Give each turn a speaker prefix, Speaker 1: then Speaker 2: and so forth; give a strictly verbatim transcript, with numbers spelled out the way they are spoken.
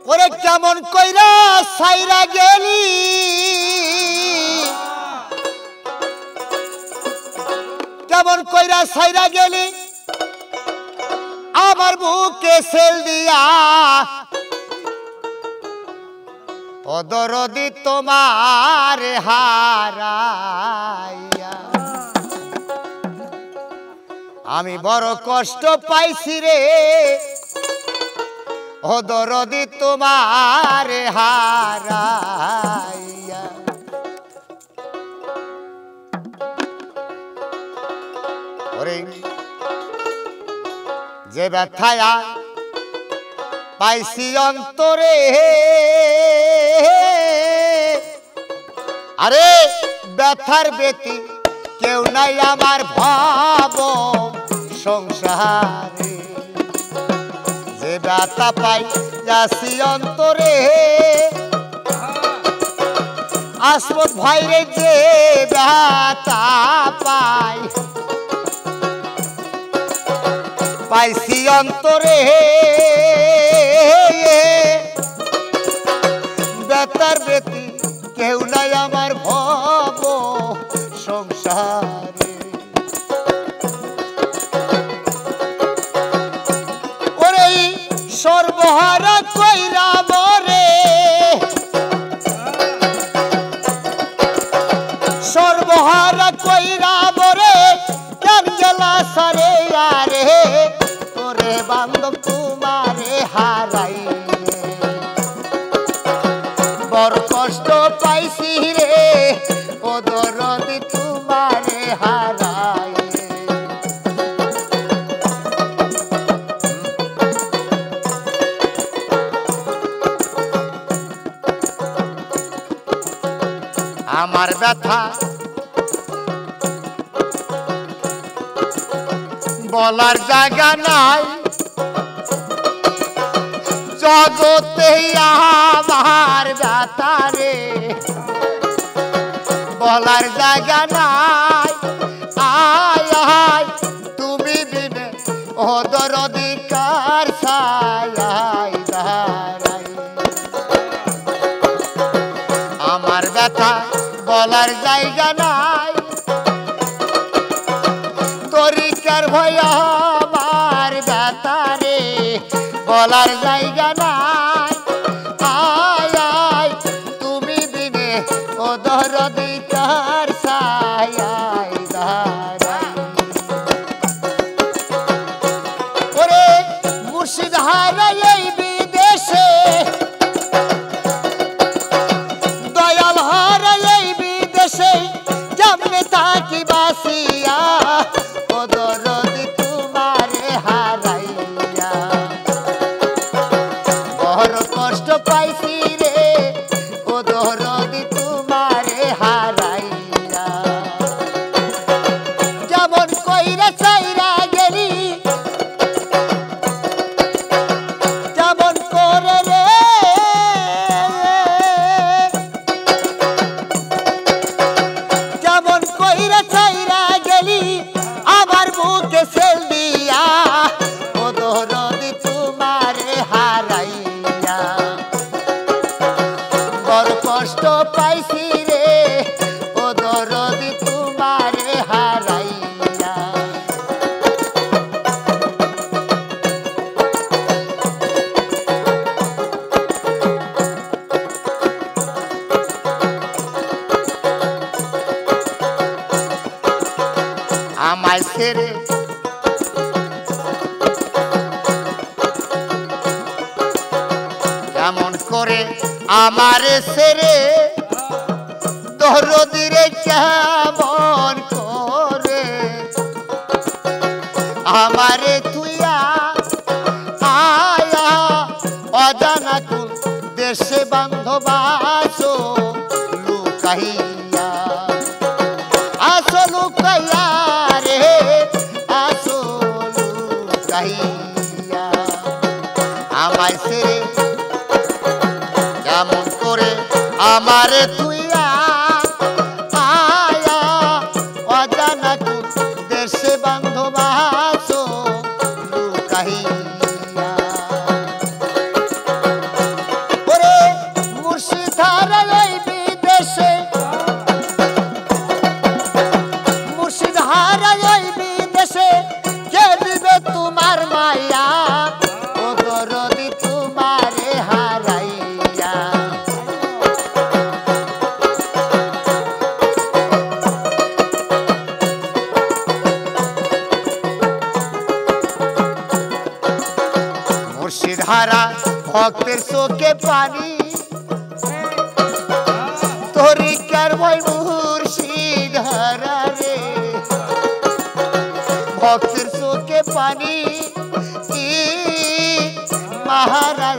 Speaker 1: ওরে কেমন কইরা সাইরা গেলি কেমন কইরা সাইরা গেলি আমার বুকে সেল দিয়া ও দরদি তোমার হারাইয়া আমি বড় কষ্ট পাইছি রে ও দরদি তোমার হারাইয়া ওরে যে ব্যথায়া পাইছি অন্তরে আরে ব্যথার বেতি কেউ নাই আমার ভাব সংসারে যে ব্যথা পাই যাচ্ছি অন্তরে আসমত ভাইরে যে ব্যথা পাই পাইছি অন্তরে ব্যথার বেতি কেউ নাই আমার ভব সংসারে ওরে সর্বহারা কইরা মরে সর্বহারা কইরা মরে কেন গেলা সারে আরে তোরে বান্ধব তোমারে হারাই বড় কষ্ট পাইছি রে ও দরদি তোমারে হারাই আমার ব্যথা বলার জায়গা নাই জগতে আমার ব্যথা রে বলার জায়গা নাই আয় আয় তুমি বিনে ও দরদি কার ছায়ায় দাঁড়াই আমার ব্যথা বলার জায়গা নাই তরিকার ভয় আমার ব্যথা রে বলার জায়গা নাই আয় আয় তুমি বিনে ও দরদি কার ছায়ায় দাঁড়াই ওরে মুর্শিদ হারাই এই বিদেশে দয়াল হারাই এই বিদেশে কেমনে থাকি বাসিয়া ও দরদি তোমারে হারাইয়া বড় কষ্ট পাইছি রে ও দরদি তোমারে হারাইয়া কেমন কইরা চাইরা গেলি কেমন করে রে কেমন কইরা চাইরা গেলি আমার বুকে সেল দিয়া ও দরদি তোমারে হারাইয়া বড় কষ্ট পাইছি রে ও দরদি তোমারে হারাইয়া আমায় ছেড়ে কেমন করে আমারে ছেড়ে দরদি রে কেমন করে আমারে তুইয়া আয়া অজানা কোন দেশে বান্ধব আছো লুকাইয়া আছো লুকাইয়া রে আছো লুকাইয়া আমায় ছেড়ে কেমন করে আমারে তুইয়া আয়া অজানা কোন দেশে বান্ধব আছো লুকাইয়া हमारा भक्तेर चोखे पानी तोरी करबई मुर्शिद हारा रे भक्तेर चोखे पानी महाराज